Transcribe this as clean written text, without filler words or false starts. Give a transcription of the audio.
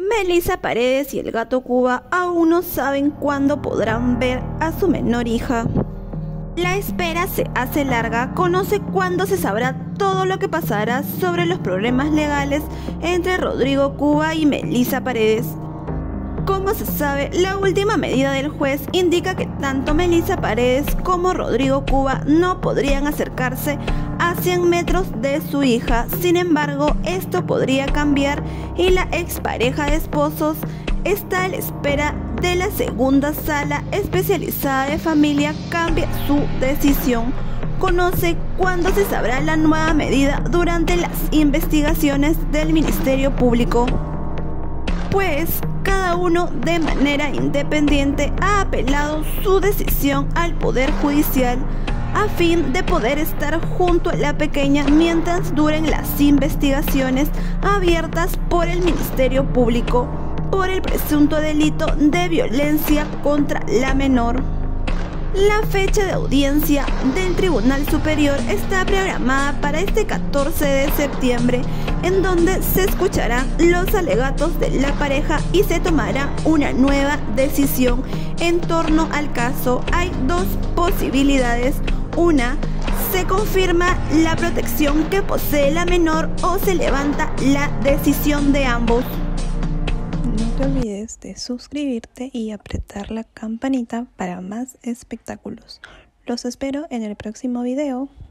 Melissa Paredes y el gato Cuba aún no saben cuándo podrán ver a su menor hija. La espera se hace larga, conoce cuándo se sabrá todo lo que pasará sobre los problemas legales entre Rodrigo Cuba y Melissa Paredes. Como se sabe, la última medida del juez indica que tanto Melissa Paredes como Rodrigo Cuba no podrían acercarse a 100 metros de su hija. Sin embargo, esto podría cambiar y la expareja de esposos está a la espera de la segunda sala especializada de familia cambie su decisión. Conoce cuándo se sabrá la nueva medida durante las investigaciones del Ministerio Público, pues cada uno de manera independiente ha apelado su decisión al Poder Judicial a fin de poder estar junto a la pequeña mientras duren las investigaciones abiertas por el Ministerio Público por el presunto delito de violencia contra la menor. La fecha de audiencia del Tribunal Superior está programada para este 14 de septiembre, en donde se escucharán los alegatos de la pareja y se tomará una nueva decisión en torno al caso. Hay dos posibilidades: una, se confirma la protección que posee la menor o se levanta la decisión de ambos. No te olvides de suscribirte y apretar la campanita para más espectáculos. Los espero en el próximo video.